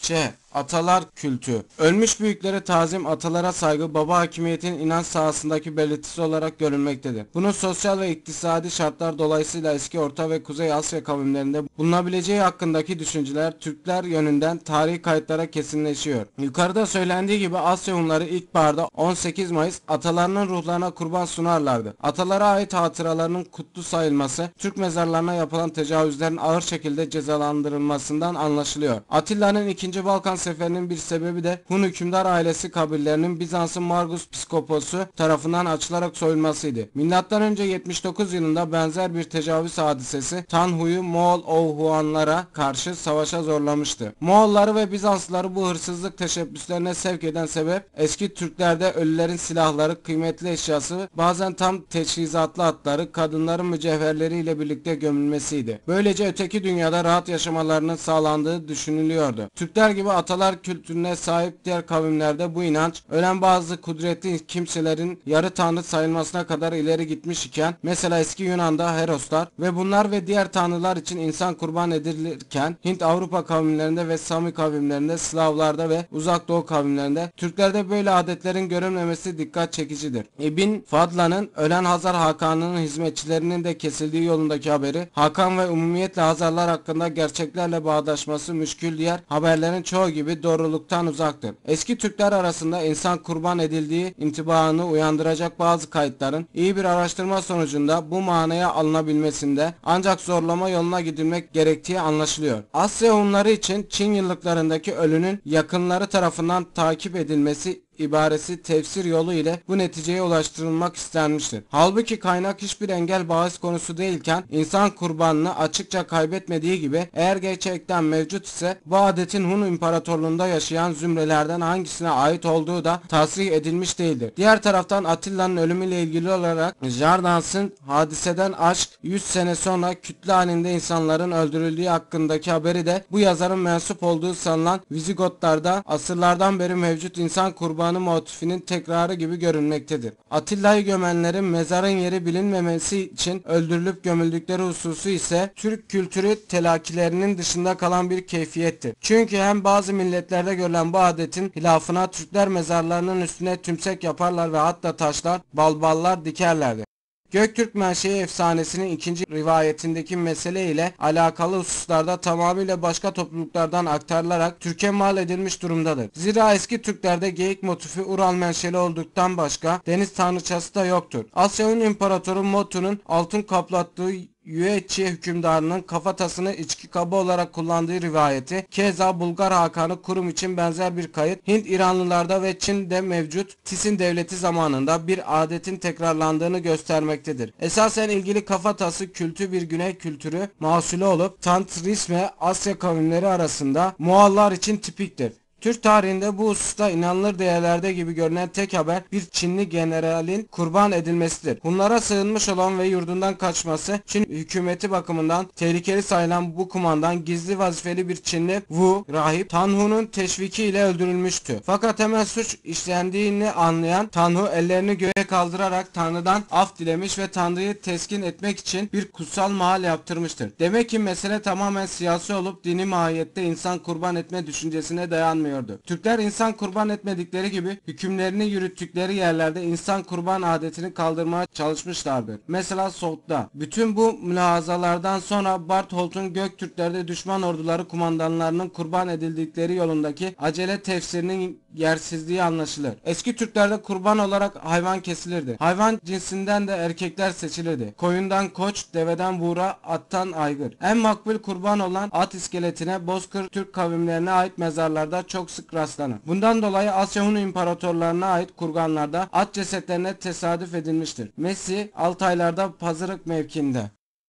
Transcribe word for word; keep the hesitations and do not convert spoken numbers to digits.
Ç. Atalar kültü. Ölmüş büyüklere tazim, atalara saygı, baba hakimiyetinin inanç sahasındaki belirtisi olarak görülmektedir. Bunun sosyal ve iktisadi şartlar dolayısıyla eski Orta ve Kuzey Asya kavimlerinde bulunabileceği hakkındaki düşünceler Türkler yönünden tarihi kayıtlara kesinleşiyor. Yukarıda söylendiği gibi Asya Hunları ilkbaharda on sekiz Mayıs atalarının ruhlarına kurban sunarlardı. Atalara ait hatıralarının kutlu sayılması, Türk mezarlarına yapılan tecavüzlerin ağır şekilde cezalandırılmasından anlaşılıyor. Atilla'nın ikinci. Balkan seferinin bir sebebi de Hun hükümdar ailesi kabirlerinin Bizans'ın Margus Piskoposu tarafından açılarak soyulmasıydı. Milattan önce yetmiş dokuz yılında benzer bir tecavüz hadisesi Tanhu'yu Moğol Ohuanlara karşı savaşa zorlamıştı. Moğolları ve Bizanslıları bu hırsızlık teşebbüslerine sevk eden sebep eski Türklerde ölülerin silahları, kıymetli eşyası, bazen tam teçhizatlı atları, kadınların mücevherleriyle birlikte gömülmesiydi. Böylece öteki dünyada rahat yaşamalarının sağlandığı düşünülüyordu. Türkler gibi atalar kültürüne sahip diğer kavimlerde bu inanç ölen bazı kudretli kimselerin yarı tanrı sayılmasına kadar ileri gitmiş iken, mesela eski Yunan'da Heroslar ve bunlar ve diğer tanrılar için insan kurban edilirken Hint Avrupa kavimlerinde ve Sami kavimlerinde, Slavlarda ve Uzak Doğu kavimlerinde Türklerde böyle adetlerin görülmemesi dikkat çekicidir. İbn Fadla'nın ölen Hazar Hakan'ın hizmetçilerinin de kesildiği yolundaki haberi, Hakan ve umumiyetle Hazarlar hakkında gerçeklerle bağdaşması müşkül diğer haberlerin çoğu gibi doğruluktan uzaktır. Eski Türkler arasında insan kurban edildiği intibaını uyandıracak bazı kayıtların iyi bir araştırma sonucunda bu manaya alınabilmesinde ancak zorlama yoluna gidilmek gerektiği anlaşılıyor. Asya Hunları için Çin yıllıklarındaki ölünün yakınları tarafından takip edilmesi ibaresi tefsir yolu ile bu neticeye ulaştırılmak istenmiştir. Halbuki kaynak hiçbir engel bahis konusu değilken insan kurbanını açıkça kaybetmediği gibi eğer gerçekten mevcut ise bu adetin Hun İmparatorluğunda yaşayan zümrelerden hangisine ait olduğu da tasrih edilmiş değildir. Diğer taraftan Atilla'nın ölümüyle ilgili olarak Jardans'ın hadiseden aşk yüz sene sonra kütle halinde insanların öldürüldüğü hakkındaki haberi de bu yazarın mensup olduğu sanılan Vizigotlarda asırlardan beri mevcut insan kurbanı motifinin tekrarı gibi görünmektedir. Atilla'yı gömenlerin mezarın yeri bilinmemesi için öldürülüp gömüldükleri hususu ise Türk kültürü telakkilerinin dışında kalan bir keyfiyettir. Çünkü hem bazı milletlerde görülen bu adetin hilafına Türkler mezarlarının üstüne tümsek yaparlar ve hatta taşlar, balballar dikerlerdi. Göktürk menşei efsanesinin ikinci rivayetindeki mesele ile alakalı hususlarda tamamıyla başka topluluklardan aktarılarak Türk'e mal edilmiş durumdadır. Zira eski Türklerde geyik motifi Ural menşeli olduktan başka deniz tanrıçası da yoktur. Asya Hun İmparatoru Motu'nun altın kaplattığı Yüeçi hükümdarının kafatasını içki kabı olarak kullandığı rivayeti, keza Bulgar Hakanı Kurum için benzer bir kayıt Hint İranlılarda ve Çin'de mevcut Tisin devleti zamanında bir adetin tekrarlandığını göstermektedir. Esasen ilgili kafatası kültü bir Güney kültürü mahsulü olup Tantrisme Asya kavimleri arasında Moğollar için tipiktir. Türk tarihinde bu hususta inanılır değerlerde gibi görünen tek haber bir Çinli generalin kurban edilmesidir. Hunlara sığınmış olan ve yurdundan kaçması Çin hükümeti bakımından tehlikeli sayılan bu kumandan gizli vazifeli bir Çinli Wu rahip Tanhu'nun teşviki ile öldürülmüştü. Fakat hemen suç işlendiğini anlayan Tanhu ellerini göğe kaldırarak Tanrı'dan af dilemiş ve Tanrı'yı teskin etmek için bir kutsal mahal yaptırmıştır. Demek ki mesele tamamen siyasi olup dini mahiyette insan kurban etme düşüncesine dayanmıyor. Türkler insan kurban etmedikleri gibi hükümlerini yürüttükleri yerlerde insan kurban adetini kaldırmaya çalışmışlardır. Mesela Soğut'ta. Bütün bu mülahazalardan sonra Bartholt'un Göktürklerde düşman orduları kumandanlarının kurban edildikleri yolundaki acele tefsirinin yersizliği anlaşılır. Eski Türklerde kurban olarak hayvan kesilirdi. Hayvan cinsinden de erkekler seçilirdi. Koyundan koç, deveden buğra, attan aygır. En makbul kurban olan at iskeletine Bozkır Türk kavimlerine ait mezarlarda çok sık rastlanır. Bundan dolayı Asya Hun imparatorlarına ait kurganlarda at cesetlerine tesadüf edilmiştir. Messi Altaylarda Pazırık mevkiinde.